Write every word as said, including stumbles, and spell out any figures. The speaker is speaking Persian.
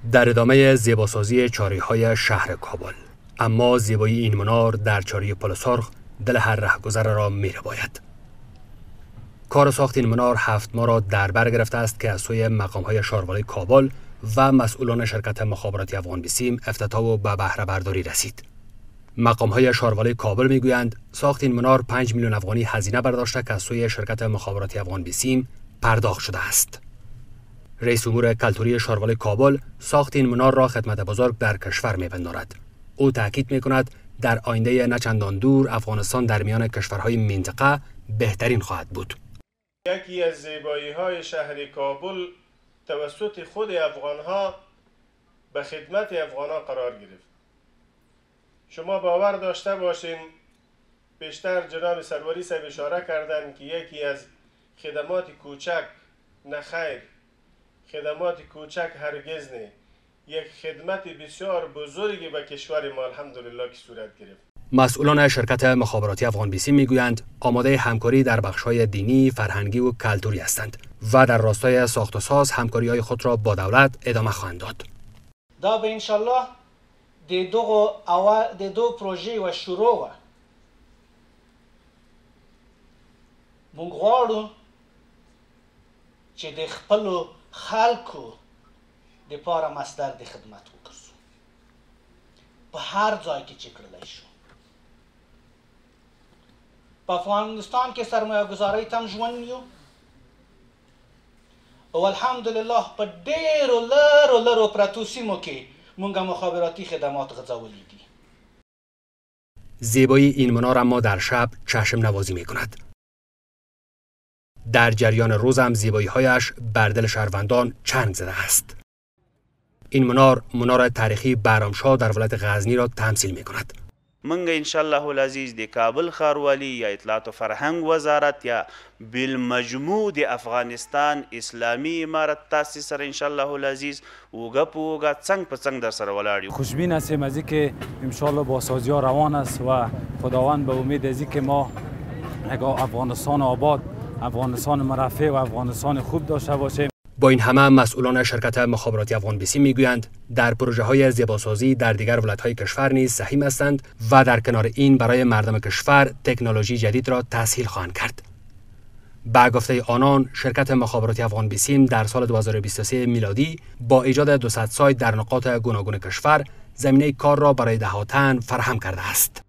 در ادامه زیباسازی چاری‌های شهر کابل، اما زیبایی این منار در چاری پل سرخ دل هر رهگذر را می‌رباید. کار ساخت این منار هفت ماه را در بر گرفته است که از سوی مقام‌های شاروالی کابل و مسئولان شرکت مخابراتی افغان بیسیم افتتاح و به بهره برداری رسید. مقام‌های شاروالی کابل میگویند ساخت این منار پنج میلیون افغانی هزینه برداشته که از سوی شرکت مخابراتی افغان بیسیم پرداخت شده است. رئیس امور کلتوری شاروالی کابل ساخت این منار را خدمت بزرگ در کشور می‌پندارد. او تاکید می‌کند در آینده نچندان دور افغانستان در میان کشورهای منطقه بهترین خواهد بود. یکی از زیبایی‌های شهر کابل توسط خود افغان‌ها به خدمت افغان‌ها قرار گرفت. شما باور داشته باشین، بیشتر جناب سروری صاحب اشاره کردند که یکی از خدمات کوچک نخیر، خدمات کوچک هرگز نه، یک خدمت بسیار بزرگی به کشور ما الحمدلله که صورت گرفت. مسئولان شرکت مخابراتی افغان بیسیم میگویند آماده همکاری در بخش‌های دینی، فرهنگی و کلتوری هستند و در راستای ساخت و ساز همکاری‌های خود را با دولت ادامه خواهند داد. دا به انشالله د دو اول د دو پروژې و شروع و مونږ غواړو چې د خپلو خلکو د پاره مصدر د خدمت وکړو په هر ځای کې چې کړلی شو. په افغانستان کې سرمایه ګزارۍ تم ژوند یو او الحمدلله په ډېرو لرو لرو پرتو سیمو کې مونږ مخابراتی خدمات غځولي دي. زیبایی این منار اما در شب چشم نوازی می کند. در جریان روز هم زیبایی‌هایش بر دل شهروندان چنگ زده است. این منار منار تاریخی بهرامشاه در ولایت غزنی را تمثیل می کند. منګ ان شاء الله العزیز د کابل ښاروالي یا اطلاعات و فرهنګ وزارت یا بالمجموع د افغانستان اسلامی امارت تاسیس سره ان شاء الله العزیز اوګه په اوګه څنګ په څنګ در سره ولاړ یو. خوشبین هستیم از اینکه ان شاء الله بازسازی ها روان است و خداوند به امید از اینکه ما افغانستان آباد، افغانستان مرفه و افغانستان خوب داشته باشیم. با این همه مسئولان شرکت مخابراتی افغان بیسیم میگویند در پروژه های زیباسازی در دیگر ولایت‌های کشور نیز سهیم هستند و در کنار این برای مردم کشور تکنولوژی جدید را تسهیل خواهند کرد. با گفته آنان شرکت مخابراتی افغان بیسیم در سال دو هزار و بیست و سه میلادی با ایجاد دویست سایت در نقاط گوناگون کشور زمینه کار را برای دهها تن فراهم کرده است.